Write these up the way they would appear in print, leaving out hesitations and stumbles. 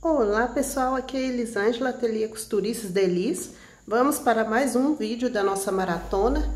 Olá pessoal, aqui é Elisângela, Ateliê Costurices da Elis. Vamos para mais um vídeo da nossa maratona,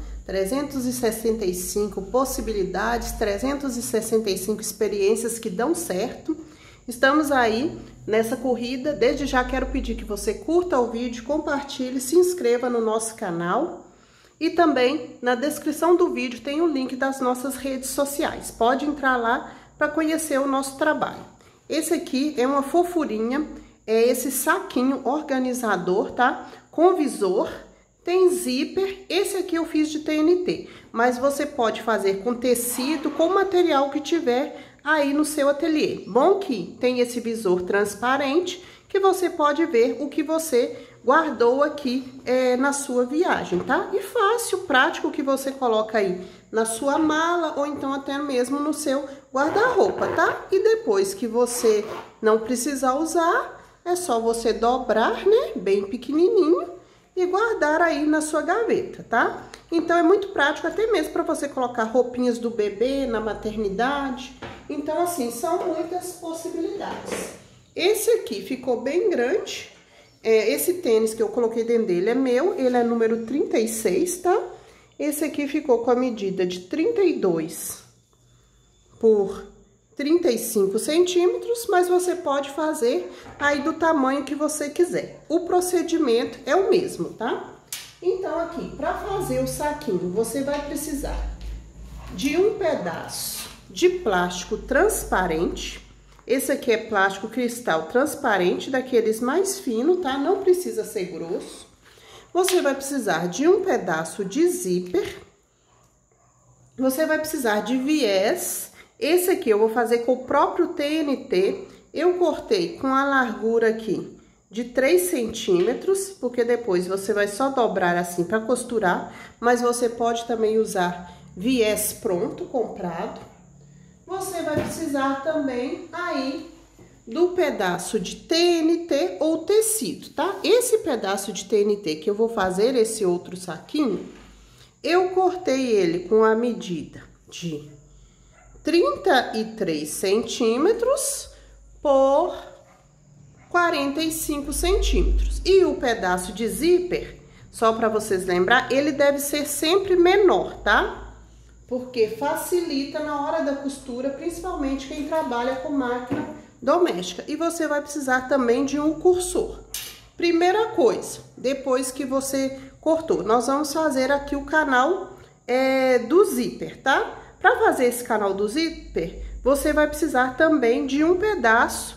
365 possibilidades, 365 experiências que dão certo. Estamos aí nessa corrida, desde já quero pedir que você curta o vídeo, compartilhe, se inscreva no nosso canal. E também na descrição do vídeo tem o link das nossas redes sociais, pode entrar lá para conhecer o nosso trabalho. Esse aqui é uma fofurinha, é esse saquinho organizador, tá? Com visor, tem zíper, esse aqui eu fiz de TNT, mas você pode fazer com tecido, com material que tiver aí no seu ateliê. Bom que tem esse visor transparente, que você pode ver o que você guardou aqui na sua viagem, tá? E fácil, prático, que você coloca aí na sua mala ou então até mesmo no seu guarda-roupa, tá? E depois que você não precisar usar, é só você dobrar, né? Bem pequenininho e guardar aí na sua gaveta, tá? Então é muito prático até mesmo para você colocar roupinhas do bebê na maternidade. Então assim, são muitas possibilidades. Esse aqui ficou bem grande. Esse tênis que eu coloquei dentro dele é meu, ele é número 36, tá? Esse aqui ficou com a medida de 32 por 35 centímetros, mas você pode fazer aí do tamanho que você quiser. O procedimento é o mesmo, tá? Então aqui, para fazer o saquinho, você vai precisar de um pedaço de plástico transparente. Esse aqui é plástico cristal transparente, daqueles mais finos, tá? Não precisa ser grosso. Você vai precisar de um pedaço de zíper. Você vai precisar de viés. Esse aqui eu vou fazer com o próprio TNT. Eu cortei com a largura aqui de 3 centímetros, porque depois você vai só dobrar assim para costurar. Mas você pode também usar viés pronto, comprado. Você vai precisar também aí do pedaço de TNT ou tecido, tá? Esse pedaço de TNT que eu vou fazer, esse outro saquinho, eu cortei ele com a medida de 33 centímetros por 45 centímetros. E o pedaço de zíper, só para vocês lembrar, ele deve ser sempre menor, tá? Porque facilita na hora da costura, principalmente quem trabalha com máquina doméstica. E você vai precisar também de um cursor. Primeira coisa, depois que você cortou, nós vamos fazer aqui o canal do zíper, tá? Para fazer esse canal do zíper, você vai precisar também de um pedaço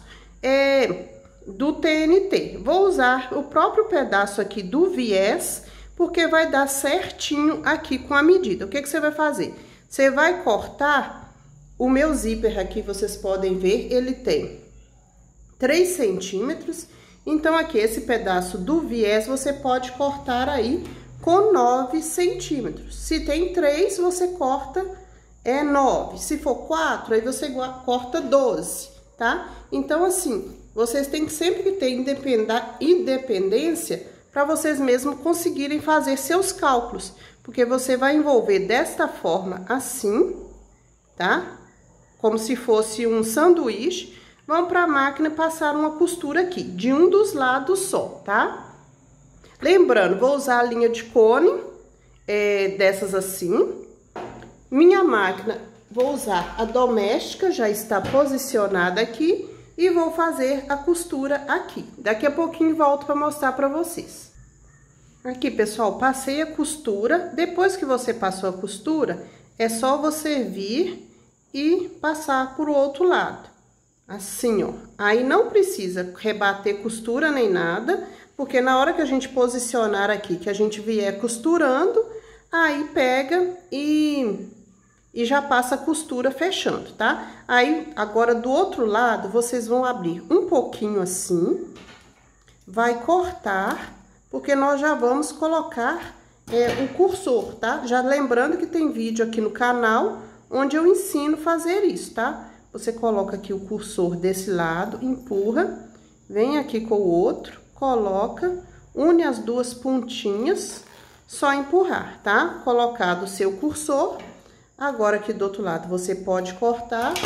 do TNT. Vou usar o próprio pedaço aqui do viés, porque vai dar certinho aqui com a medida. O que você vai fazer? Você vai cortar o meu zíper aqui, vocês podem ver, ele tem 3 centímetros. Então, aqui, esse pedaço do viés, você pode cortar aí com 9 centímetros. Se tem 3, você corta 9. Se for 4, aí você corta 12, tá? Então, assim, vocês têm que sempre ter independência para vocês mesmos conseguirem fazer seus cálculos, porque você vai envolver desta forma assim, tá? Como se fosse um sanduíche. Vamos para a máquina passar uma costura aqui, de um dos lados só, tá? Lembrando, vou usar a linha de cone, dessas assim. Minha máquina, vou usar a doméstica, já está posicionada aqui. E vou fazer a costura aqui. Daqui a pouquinho volto para mostrar para vocês. Aqui, pessoal, passei a costura. Depois que você passou a costura, é só você vir e passar por outro lado. Assim, ó. Aí não precisa rebater costura nem nada, porque na hora que a gente posicionar aqui, que a gente vier costurando, aí pega e já passa a costura fechando, tá? Aí, agora do outro lado, vocês vão abrir um pouquinho assim, vai cortar, porque nós já vamos colocar o cursor, tá? Já lembrando que tem vídeo aqui no canal, onde eu ensino a fazer isso, tá? Você coloca aqui o cursor desse lado, empurra, vem aqui com o outro, coloca, une as duas pontinhas, só empurrar, tá? Colocado o seu cursor. Agora, aqui do outro lado, você pode cortar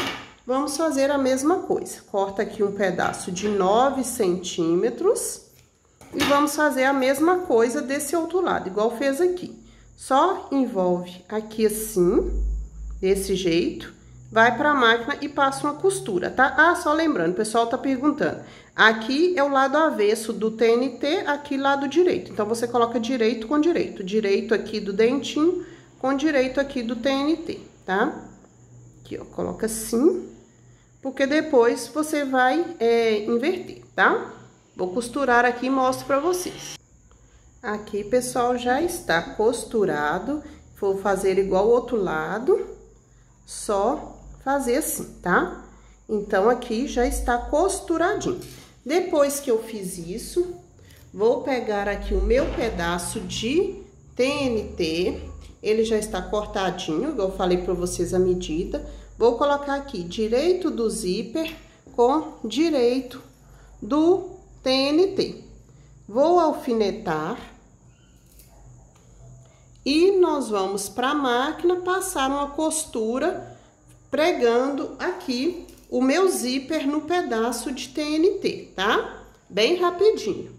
Vamos fazer a mesma coisa. Corta aqui um pedaço de 9 centímetros e vamos fazer a mesma coisa desse outro lado, igual fez aqui. Só envolve aqui assim, desse jeito, vai pra máquina e passa uma costura, tá? Ah, só lembrando, o pessoal tá perguntando. Aqui é o lado avesso do TNT, aqui lado direito. Então, você coloca direito com direito. Direito aqui do dentinho com direito aqui do TNT, tá? Aqui, ó, coloca assim, porque depois você vai inverter, tá? Vou costurar aqui e mostro pra vocês. Aqui, pessoal, já está costurado. Vou fazer igual o outro lado, só fazer assim, tá? Então, aqui já está costuradinho. Depois que eu fiz isso, vou pegar aqui o meu pedaço de TNT. Ele já está cortadinho, igual eu falei pra vocês a medida. Vou colocar aqui direito do zíper com direito do TNT. Vou alfinetar. E nós vamos para a máquina passar uma costura pregando aqui o meu zíper no pedaço de TNT, tá? Bem rapidinho.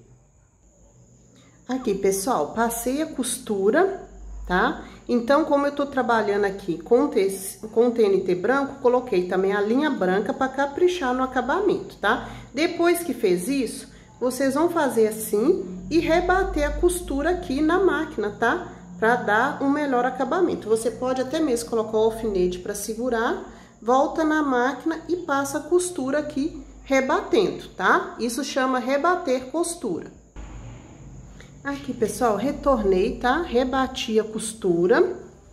Aqui, pessoal, passei a costura, tá? Então, como eu tô trabalhando aqui com TNT branco, coloquei também a linha branca para caprichar no acabamento, tá? Depois que fez isso, vocês vão fazer assim e rebater a costura aqui na máquina, tá? Para dar um melhor acabamento. Você pode até mesmo colocar o alfinete para segurar, volta na máquina e passa a costura aqui rebatendo, tá? Isso chama rebater costura. Aqui, pessoal, retornei, tá? Rebati a costura.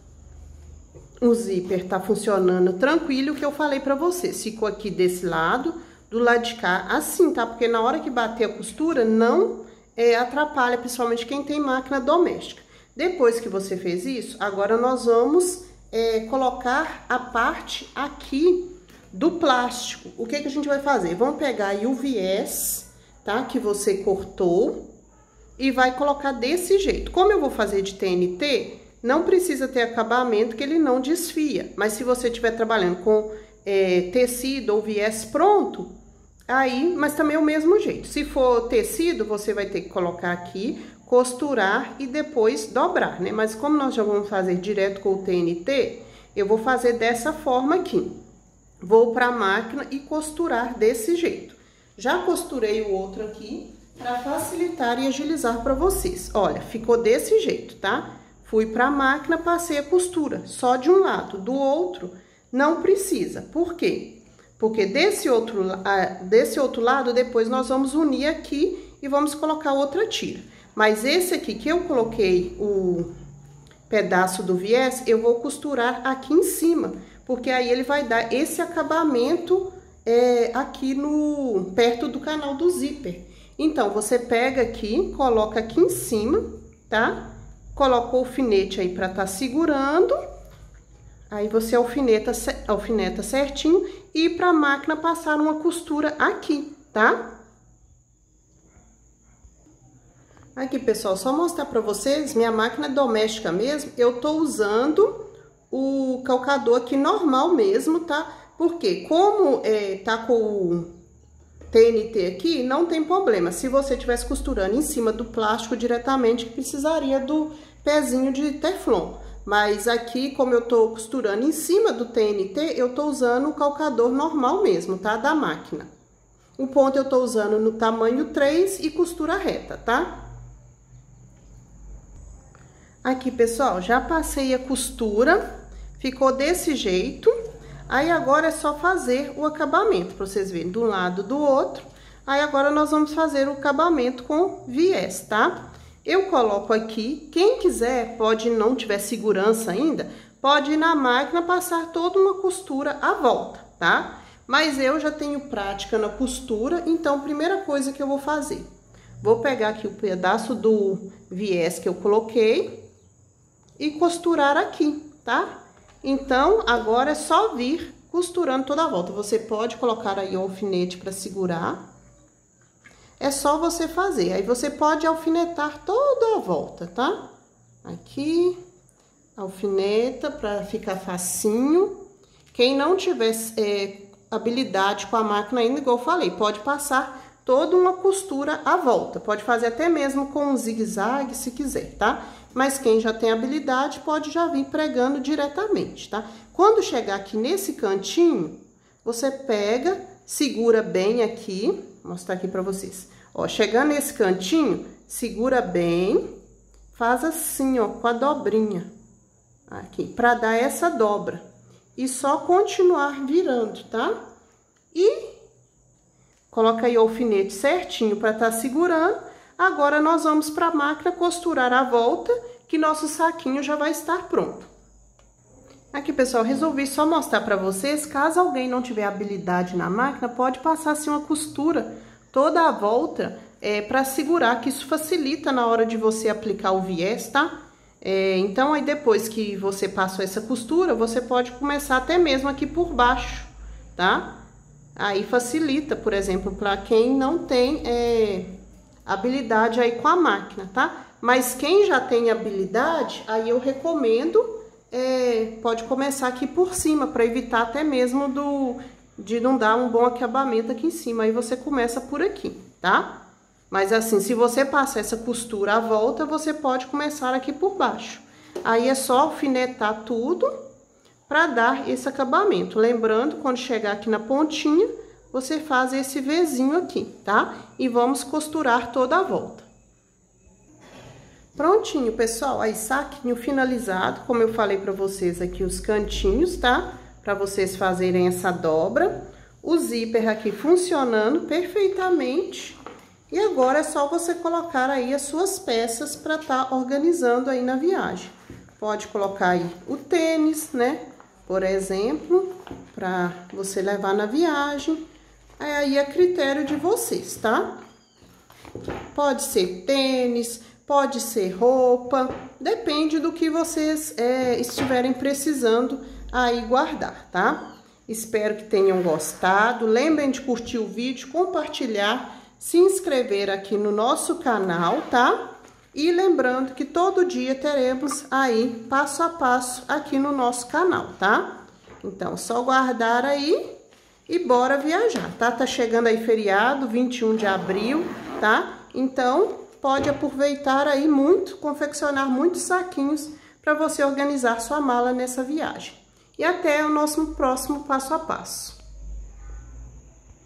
O zíper tá funcionando tranquilo, o que eu falei pra vocês. Ficou aqui desse lado, do lado de cá, assim, tá? Porque na hora que bater a costura, não atrapalha, principalmente quem tem máquina doméstica. Depois que você fez isso, agora nós vamos colocar a parte aqui do plástico. O que que a gente vai fazer? Vamos pegar aí o viés, tá? Que você cortou e vai colocar desse jeito. Como eu vou fazer de TNT, não precisa ter acabamento que ele não desfia. Mas se você estiver trabalhando com tecido ou viés pronto, aí, mas também é o mesmo jeito. Se for tecido, você vai ter que colocar aqui, costurar e depois dobrar, né? Mas como nós já vamos fazer direto com o TNT, eu vou fazer dessa forma aqui. Vou para a máquina e costurar desse jeito. Já costurei o outro aqui para facilitar e agilizar para vocês. Olha, ficou desse jeito, tá? Fui para a máquina, passei a costura só de um lado, do outro não precisa. Por quê? Porque desse outro lado, depois nós vamos unir aqui e vamos colocar outra tira. Mas esse aqui que eu coloquei o pedaço do viés, eu vou costurar aqui em cima, porque aí ele vai dar esse acabamento aqui perto do canal do zíper. Então, você pega aqui, coloca aqui em cima, tá? Coloca o alfinete aí pra tá segurando. Aí você alfineta certinho e pra máquina passar uma costura aqui, tá? Aqui, pessoal, só mostrar pra vocês, minha máquina doméstica mesmo, eu tô usando o calcador aqui normal mesmo, tá? Porque como tá com o TNT aqui, não tem problema. Se você estivesse costurando em cima do plástico diretamente, precisaria do pezinho de teflon. Mas aqui, como eu tô costurando em cima do TNT, eu tô usando o calcador normal mesmo, tá? Da máquina. O ponto eu tô usando no tamanho 3 e costura reta, tá? Aqui, pessoal, já passei a costura, ficou desse jeito. Aí, agora é só fazer o acabamento, pra vocês verem, de um lado do outro. Aí, agora nós vamos fazer o acabamento com viés, tá? Eu coloco aqui, quem quiser, pode, não tiver segurança ainda, pode ir na máquina passar toda uma costura à volta, tá? Mas eu já tenho prática na costura, então, primeira coisa que eu vou fazer, vou pegar aqui o pedaço do viés que eu coloquei e costurar aqui, tá? Então, agora é só vir costurando toda a volta. Você pode colocar aí o alfinete para segurar. É só você fazer. Aí, você pode alfinetar toda a volta, tá? Aqui, alfineta para ficar facinho. Quem não tiver habilidade com a máquina ainda, igual eu falei, pode passar toda uma costura à volta. Pode fazer até mesmo com um zigue-zague, se quiser, tá? Mas quem já tem habilidade pode já vir pregando diretamente, tá? Quando chegar aqui nesse cantinho, você pega, segura bem aqui, vou mostrar aqui pra vocês. Ó, chegando nesse cantinho, segura bem, faz assim, ó, com a dobrinha. Aqui, pra dar essa dobra. E só continuar virando, tá? E coloca aí o alfinete certinho pra tá segurando. Agora, nós vamos pra máquina costurar a volta, que nosso saquinho já vai estar pronto. Aqui, pessoal, resolvi só mostrar pra vocês, caso alguém não tiver habilidade na máquina, pode passar assim uma costura toda a volta pra segurar, que isso facilita na hora de você aplicar o viés, tá? Então, aí depois que você passou essa costura, você pode começar até mesmo aqui por baixo, tá? Aí facilita, por exemplo, para quem não tem habilidade aí com a máquina, tá? Mas quem já tem habilidade, aí eu recomendo, pode começar aqui por cima, para evitar até mesmo de não dar um bom acabamento aqui em cima. Aí você começa por aqui, tá? Mas assim, se você passar essa costura à volta, você pode começar aqui por baixo. Aí é só alfinetar tudo para dar esse acabamento. Lembrando, quando chegar aqui na pontinha, você faz esse Vzinho aqui, tá? E vamos costurar toda a volta. Prontinho, pessoal. Aí, saquinho finalizado, como eu falei para vocês aqui, os cantinhos, tá? Para vocês fazerem essa dobra. O zíper aqui funcionando perfeitamente. E agora é só você colocar aí as suas peças para tá organizando aí na viagem. Pode colocar aí o tênis, né? Por exemplo, para você levar na viagem. Aí é critério de vocês, tá? Pode ser tênis, pode ser roupa, depende do que vocês estiverem precisando aí guardar, tá? Espero que tenham gostado. Lembrem de curtir o vídeo, compartilhar, se inscrever aqui no nosso canal, tá? E lembrando que todo dia teremos aí passo a passo aqui no nosso canal, tá? Então, só guardar aí e bora viajar, tá? Tá chegando aí feriado, 21 de abril, tá? Então, pode aproveitar aí muito, confeccionar muitos saquinhos para você organizar sua mala nessa viagem. E até o nosso próximo passo a passo.